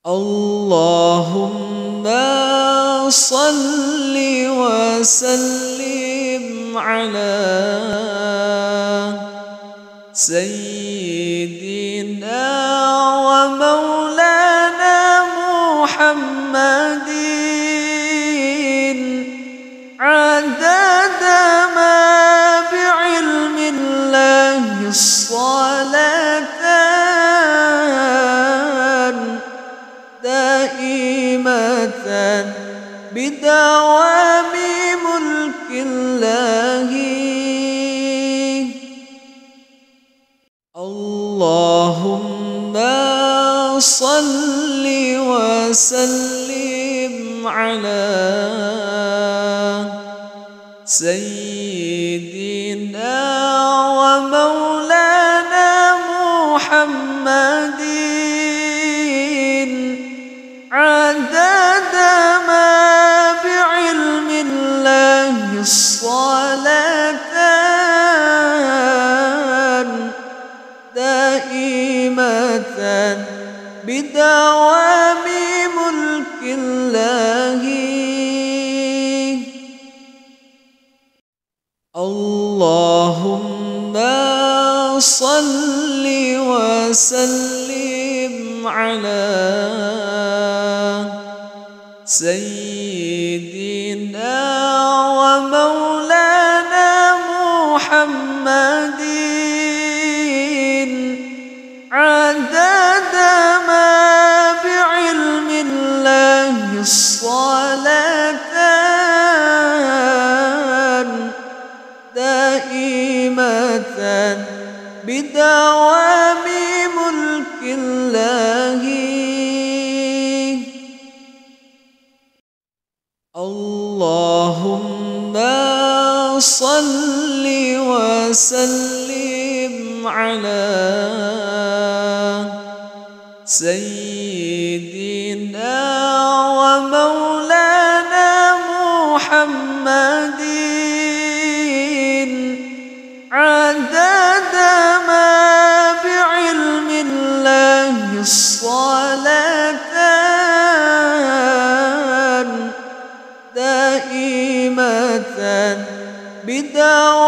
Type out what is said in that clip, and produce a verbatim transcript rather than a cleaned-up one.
اللهم صل وسلم على سيدنا ومولانا محمد عدد ما بعلم الله الصلاتان دائمة بدوام ملك الله. اللهم صل وسلم على سيدنا ومولانا محمد عدد ما بعلم الله الصلاتان دائمة بدوام ملك الله. اللهم صل وسلم على سيدنا ومولانا محمد عدد ما بعلم الله الصلاتان دائمة بدوام ملك الله. اللهم صل وسلم على سيدنا ومولانا محمد عدد ما بعلم الله الصلاتان دائمة بدوام